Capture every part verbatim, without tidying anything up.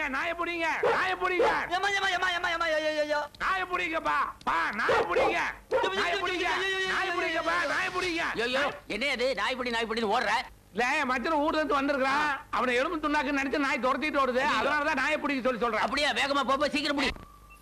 புடிங்க நாயை புடிங்க நாயை புடிங்க ஏமா ஏமா ஏமா ஏமா ஏமா ஐயோ நாயை புடிங்கப்பா பா நாயை புடிங்க நாயை புடிங்க நாயை புடிங்கப்பா நாயை புடிங்க ஐயோ என்ன இது நாய் புடி நாய் புடின்னு ஓடுற இல்ல மச்சன ஊர்ல இருந்து வந்திருக்கான் அவனை எலும்பு துண்டாக்கு நினைச்சு நாய் துரத்திட்டு வருது அதனாலதான் நாயை புடிக்க சொல்லி சொல்றேன் அப்படியே வேகமா போப்ப சீக்கிரம் புடி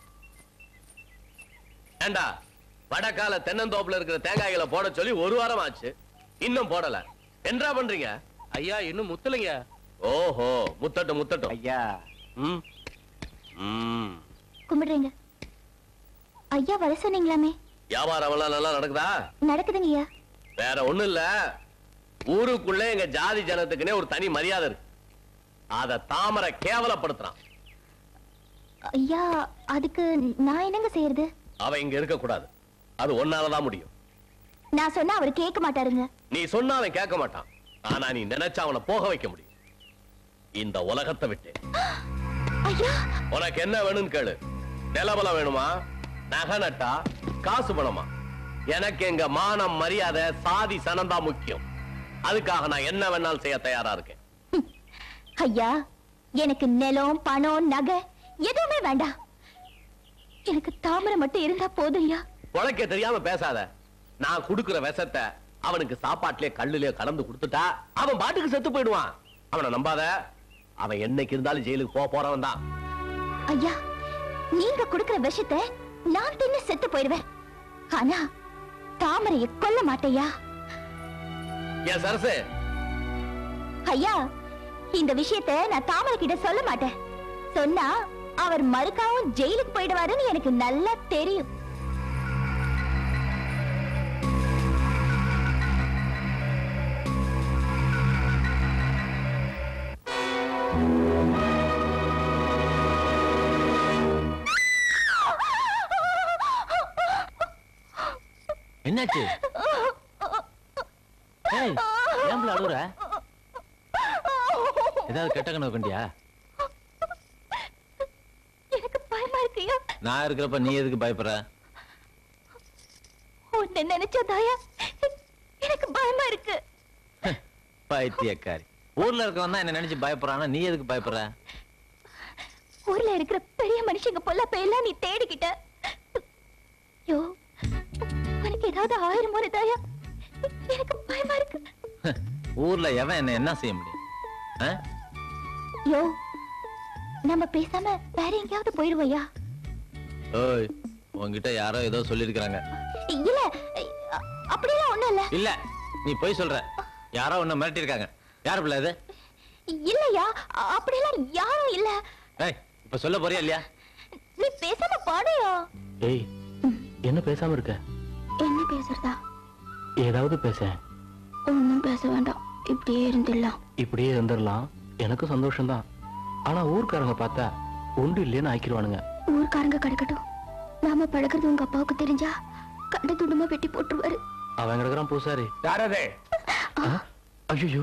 ஏண்டா வடக்கால தென்னந்தோப்புல இருக்கிற தேங்காய்களை போட சொல்லி ஒரு வாரம் ஆச்சு இன்னும் போடல என்ன பண்றீங்க ஐயா இன்னும் முத்தலைங்க ஓஹோ முத்தட்டும் முத்தட்டும் ஐயா ம் ம் கும்பிடுறீங்க ஐயா வர சொன்னீங்களாமே வியாபாரம் எல்லாம் நல்லா நடக்குதா நடக்குதுங்க ஐயா வேற ஒண்ணும் இல்ல ஊருக்குள்ள எங்க ஜாதி ஜனத்துக்குன்னே ஒரு தனி மரியாதை இருக்கு அத தாமரை கேவலப்படுத்துறான் ஐயா அதுக்கு நான் என்னங்க செய்யறது அவ இங்க இருக்க கூடாது அது ஒன்னாலதான் முடியும் நான் சொன்னா அவர் கேட்க மாட்டாருங்க நீ சொன்னா அவன் கேட்க மாட்டான் ஆனா நீ நினைச்சா அவனை போக வைக்க முடியும் இந்த உலகத்தை விட்டு ஐயா உனக்கு என்ன வேணும்னு கேளு நிலபலம் வேணுமா நகை நட்டா காசு பணமா எனக்கு எங்க மானம் மரியாதை சாதி சனந்தா முக்கியம் அதுக்காக நான் என்ன வேணாலும் செய்ய தயாரா இருக்கேன் ஐயா எனக்கு நிலம் பணம் நகை எதுவுமே வேண்டாம் எனக்கு தாமரை மட்டும் இருந்தா போதும் ஐயா உனக்கே தெரியாம பேசாத நான் குடுக்கிற விஷத்தை அவனுக்கு சாப்பாட்டிலே கல்லுலயே கலந்து கொடுத்துட்டா அவன் பாட்டுக்கு செத்து போயிடுவான் அவனை நம்பாத அவன் என்னைக்கு இருந்தாலும் ஜெயிலுக்கு போக போறவன் தான் ஐயா நீங்க கொடுக்கிற விஷத்தை நான் தின்னு செத்து போயிடுவேன் ஆனா தாமரையை கொல்ல மாட்டேயா என் சரசு ஐயா இந்த விஷயத்தை நான் தாமரை கிட்ட சொல்ல மாட்டேன் சொன்னா அவர் மறுக்காவும் ஜெயிலுக்கு போயிடுவாருன்னு எனக்கு நல்லா தெரியும் என்னாச்சு ஏய் ஏம்பல அழுற ஏதாவது கெட்ட கனவு கண்டியா எனக்கு பயமா இருக்குயா நான் இருக்கிறப்ப நீ எதுக்கு பயப்படுற உன்னை நினைச்சதாயா எனக்கு பயமா இருக்கு பைத்தியக்காரி ஊர்ல இருக்கவன் தான் என்ன நினைச்சு பயப்படுறானா நீ எதுக்கு பயப்படுற ஊர்ல இருக்கிற பெரிய மனுஷங்க போல எல்லாம் நீ தேடிக்கிட்ட யோ உனக்கு ஏதாவது ஆயிரம் முறை தாயா எனக்கு பயமா இருக்கு ஊர்ல எவன் என்ன என்ன செய்ய முடியும் யோ நம்ம பேசாம வேற எங்கேயாவது போயிடுவோயா ஓய் உன்கிட்ட யாரோ ஏதோ சொல்லிருக்காங்க இல்ல அப்படியெல்லாம் ஒண்ணும் இல்ல இல்ல நீ போய் சொல்ற யாரோ உன்னை மிரட்டி இருக்காங்க யாரு பிள்ளை இது இல்லையா அப்படியெல்லாம் யாரும் இல்ல ஏய் இப்ப சொல்ல போறியா இல்லையா நீ பேசாம பாடுயா ஏய் என்ன பேசாம இருக்க என்ன பேசுறதா ஏதாவது பேச ஒன்னும் பேச வேண்டாம் இப்படியே இருந்துடலாம் இப்படியே இருந்துடலாம் எனக்கு சந்தோஷம் தான் ஆனா ஊர்க்காரங்க பார்த்தா ஒன்று இல்லைன்னு ஆக்கிடுவானுங்க ஊர்க்காரங்க கிடக்கட்டும் நாம பழகிறது உங்க அப்பாவுக்கு தெரிஞ்சா கண்ட துண்டமா வெட்டி போட்டுருவாரு அவன் கிடக்குறான் பூசாரி யாரதே ஐயோ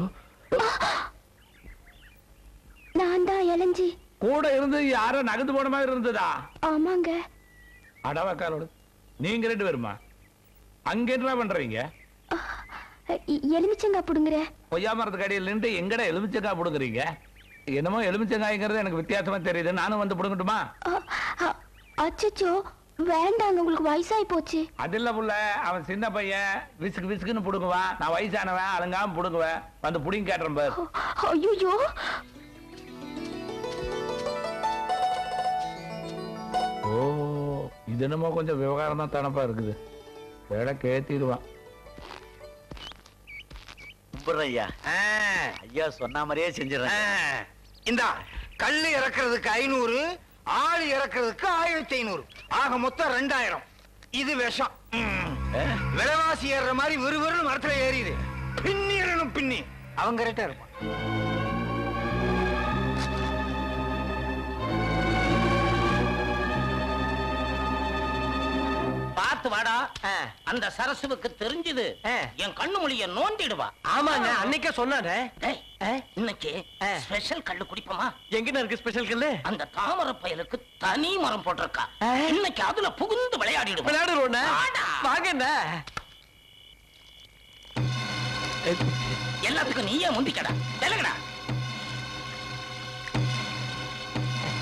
நான் தான் இளஞ்சி கூட இருந்து யாரோ நகர்ந்து போன மாதிரி இருந்ததா ஆமாங்க அடவாக்காரோடு நீங்க ரெண்டு பேருமா அங்க என்ன பண்றீங்க எலுமிச்சங்கா புடுங்குற பொய்யா மரத்து கடையில் நின்று எங்கட எலுமிச்சங்காய் புடுங்குறீங்க என்னமோ எலுமிச்சங்காய்ங்கிறது எனக்கு வித்தியாசமா தெரியுது நானும் வந்து புடுங்கட்டுமா அச்சச்சோ வேண்டாங்க உங்களுக்கு வயசாயி போச்சு அது இல்ல புள்ள அவன் சின்ன பையன் விசுக்கு விசுக்குன்னு புடுங்குவான் நான் வயசானவன் அலங்காம புடுங்குவேன் வந்து புடிங்க கேட்டுறேன் பாரு ஐயோ ஓ இது என்னமோ கொஞ்சம் விவகாரம் தான் தனப்பா இருக்குது வேலை கேத்திடுவான் ஐயா ஐயா சொன்ன மாதிரியே செஞ்சிடறேன் இந்தா கல்லு இறக்குறதுக்கு ஐநூறு ஆள் இறக்குறதுக்கு ஆயிரத்தி ஐநூறு ஆக மொத்தம் ரெண்டாயிரம் இது விஷம் விலைவாசி ஏறுற மாதிரி விறுவிறுன்னு மரத்துல ஏறிது பின்னிடணும் பின்னி அவங்க கரெக்டா இருப்பான் பார்த்து வாடா அந்த சரசுவுக்கு தெரிஞ்சது என் கண்ணு மொழிய நோண்டிடுவா ஆமாங்க அன்னைக்கே சொன்னானே இன்னைக்கு ஸ்பெஷல் கல்லு குடிப்போமா எங்க இருக்கு ஸ்பெஷல் கல்லு அந்த தாமரை பயலுக்கு தனி மரம் போட்டிருக்கா இன்னைக்கு அதுல புகுந்து விளையாடிடுவோம் விளையாடுறோம் வாங்க என்ன எல்லாத்துக்கும் நீயே முந்திக்கடா தெலுங்கடா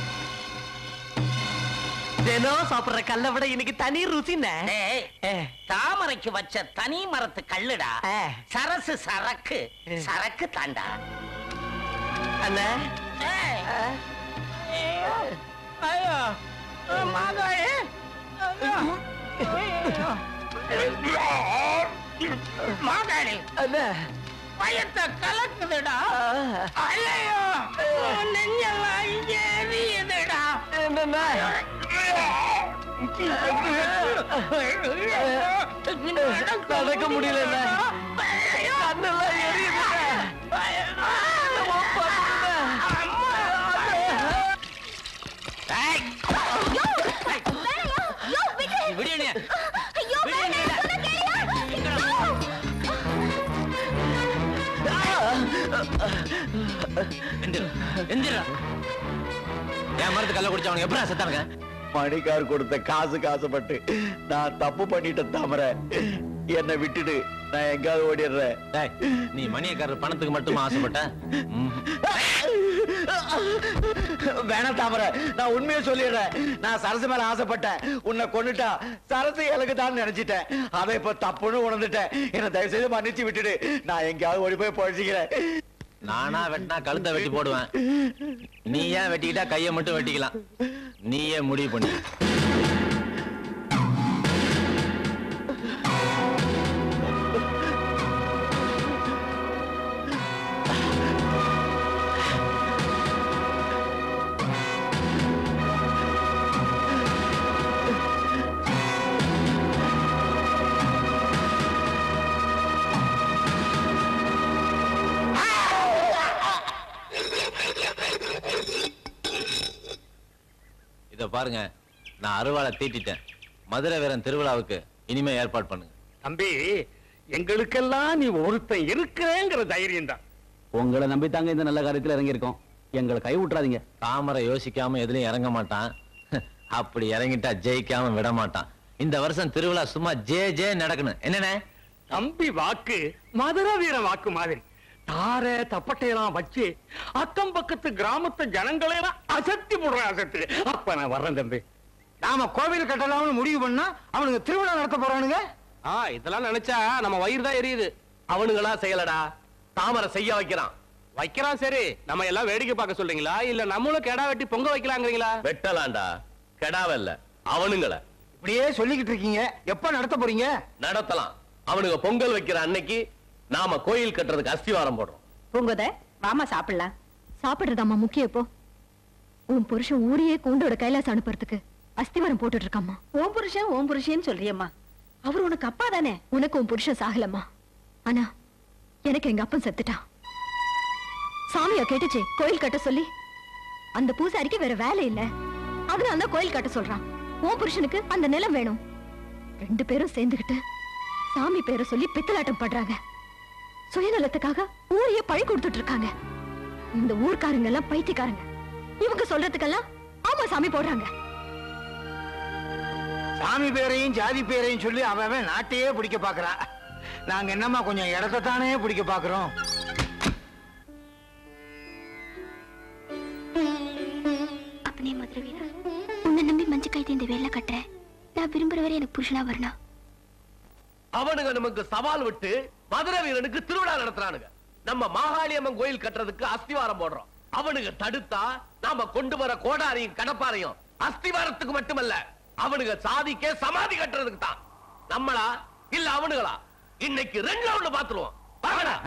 தினம் சாப்பிடுற கல்லை விட இன்னைக்கு தனி ருசிண்ணே. டேய், தாமரைக்கு வச்ச தனி மரத்து கல்லுடா. சரசு சரக்கு சரக்கு தாண்டா. அண்ணே ஐயோ மாதாயே, மாதாளி அண்ணே பயத்தை கலக்குதுடா. ஐயோ நெஞ்செல்லாம் எரியுதுடா. என்னண்ணா நடக்க முடியல, கண்ணெல்லாம் எரியுது. என் மரத்து கல்ல குடிச்சவனுக்கு எப்படி செத்தானுங்க? மணிக்கார் கொடுத்த காசு காசுப்பட்டு நான் தப்பு பண்ணிட்டேன் தாமரை. என்னை விட்டுடு, நான் எங்காவது ஓடிடுறேன். நீ மணியக்காரர் பணத்துக்கு மட்டும் ஆசைப்பட்ட? வேணாம் தாமரை, நான் உண்மையை சொல்லிடுறேன். நான் சரசு மேல ஆசைப்பட்டேன். உன்னை கொண்டுட்டா சரசு எனக்கு தான் நினைச்சிட்டேன். அதை இப்ப தப்புன்னு உணர்ந்துட்டேன். என்ன தயவு செய்து மன்னிச்சு விட்டுடு. நான் எங்கேயாவது ஓடி போய் பழிச்சுக்கிறேன். நானா வெட்டினா கழுத்தை வெட்டி போடுவேன். நீ ஏன் வெட்டிக்கிட்டா கையை மட்டும் வெட்டிக்கலாம். நீயே முடிவு பண்ணி. இத பாருங்க, நான் அருவாளை தீட்டிட்டேன். மதுரை வீரன் திருவிழாவுக்கு இனிமே ஏற்பாடு பண்ணுங்க. தம்பி, எங்களுக்கெல்லாம் நீ ஒருத்தன் இருக்கிறேங்கிற தைரியம் தான். உங்களை நம்பி தாங்க இந்த நல்ல காரியத்துல இறங்கி இருக்கோம். எங்களை கை விட்டுறாதீங்க. தாமரை யோசிக்காம எதுலயும் இறங்க மாட்டான். அப்படி இறங்கிட்டா ஜெயிக்காம விட மாட்டான். இந்த வருஷம் திருவிழா சும்மா ஜே ஜே நடக்கணும். என்னண்ணே? தம்பி வாக்கு மதுரை வீர வாக்கு மாதிரி தார தப்பட்டையெல்லாம் வச்சு அக்கம் பக்கத்து கிராமத்து ஜனங்களெல்லாம் அசத்தி போடுறேன். அசத்து அப்ப நான் வர்றேன் தம்பி. நாம கோவில் கட்டலாம்னு முடிவு பண்ணா அவனுக்கு திருவிழா நடத்த போறானுங்க. ஆ, இதெல்லாம் நினைச்சா நம்ம வயிறு தான் எரியுது. அவனுங்களா செய்யலடா, தாமரை செய்ய வைக்கிறான். வைக்கிறான் சரி, நம்ம எல்லாம் வேடிக்கை பார்க்க சொல்றீங்களா இல்ல நம்மளும் கெடா வெட்டி பொங்க வைக்கலாங்கிறீங்களா? வெட்டலாண்டா, கெடாவல்ல அவனுங்கள. இப்படியே சொல்லிக்கிட்டு இருக்கீங்க, எப்ப நடத்த போறீங்க? நடத்தலாம். அவனுங்க பொங்கல் வைக்கிற அன்னைக்கு நாம கோயில் கட்டுறதுக்கு அஸ்திவாரம் போடுறோம். பூங்கோத, வாமா சாப்பிடலாம். சாப்பிடுறதாம்மா முக்கியம். இப்போ உன் புருஷன் ஊரையே கூண்டோட கைலாசம் அனுப்புறதுக்கு அஸ்திவாரம் போட்டுட்டு இருக்காம்மா. ஓம் புருஷன் ஓம் புருஷன் சொல்றியம்மா, அவர் உனக்கு அப்பா தானே? உனக்கு உன் புருஷன் சாகலம்மா, ஆனா எனக்கு எங்க அப்பன் செத்துட்டான். சாமியா கேட்டுச்சு கோயில் கட்ட சொல்லி. அந்த பூசாரிக்கு வேற வேலை இல்ல, அதனால தான் கோயில் கட்ட சொல்றான். உன் புருஷனுக்கு அந்த நிலம் வேணும். ரெண்டு பேரும் சேர்ந்துகிட்டு சாமி பேரை சொல்லி பித்தலாட்டம் பண்றாங்க. சுயநலத்துக்காக ஊரையே பழி கொடுத்துட்டு இருக்காங்க. இந்த ஊர்க்காரங்க எல்லாம் பைத்தியக்காரங்க. இவங்க சொல்றதுக்கெல்லாம் ஆமா சாமி போடுறாங்க. சாமி பேரையும் ஜாதி பேரையும் சொல்லி அவன் நாட்டையே பிடிக்க பாக்குறான். நாங்க என்னமா கொஞ்சம் இடத்தை தானே பிடிக்க பாக்குறோம். அப்பனே மதுரை வீரா, உன்னை நம்பி மஞ்சு கைத்து இந்த வேலை கட்டுறேன். நான் விரும்புறவரை எனக்கு புருஷனா வரணும். அவனுங்க நமக்கு சவால் விட்டு மதுரை வீரனுக்கு திருவிழா நடத்துறானுங்க. நம்ம மாகாளியம்மன் கோயில் கட்டுறதுக்கு அஸ்திவாரம் போடுறோம். அவனுங்க தடுத்தா நாம கொண்டு வர கோடாரியும் கடப்பாரையும் அஸ்திவாரத்துக்கு மட்டுமல்ல, அவனுங்க சாதிக்கே சமாதி கட்டுறதுக்கு தான். நம்மளா இல்ல அவனுங்களா? இன்னைக்கு ரெண்டு ரவுண்ட் பாத்துருவோம். வாங்கடா.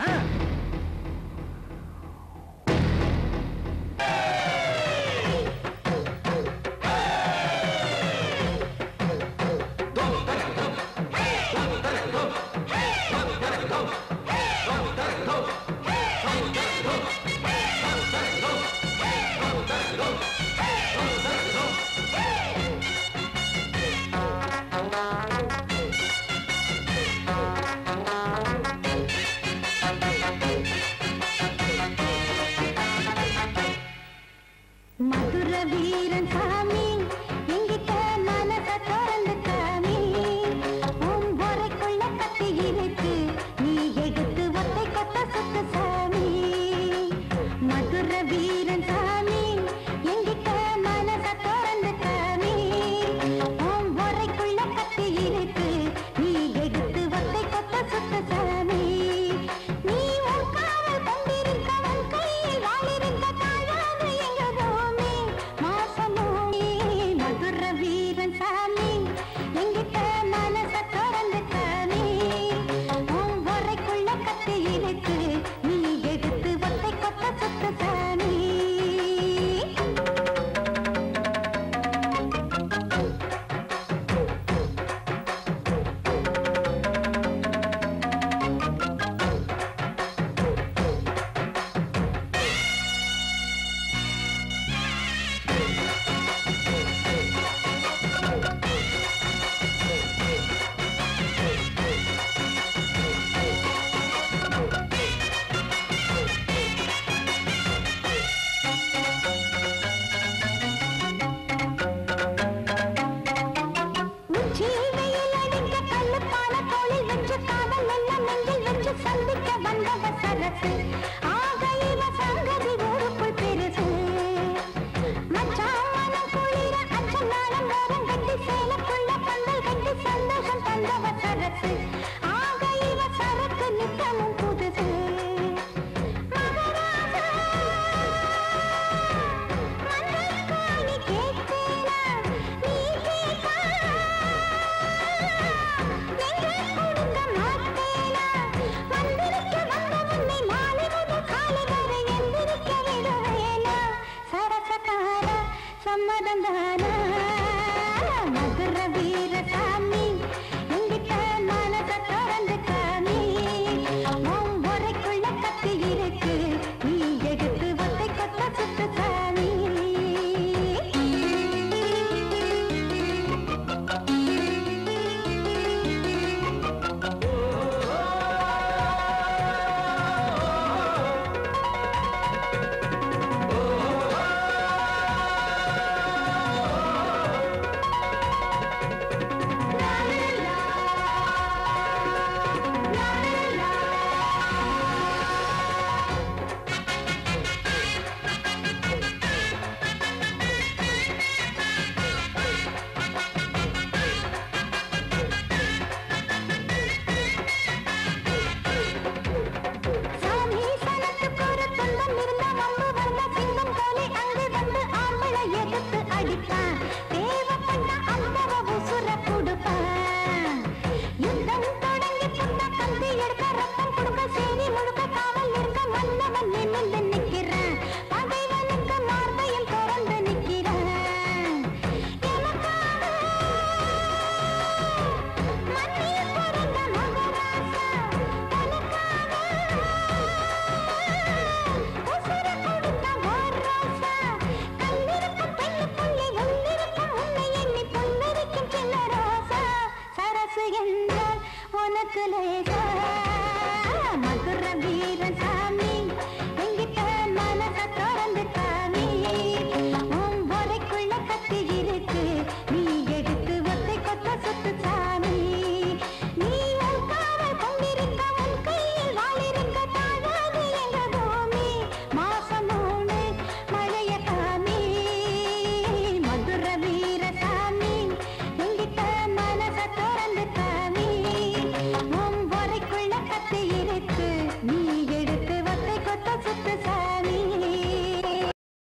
உனக்கு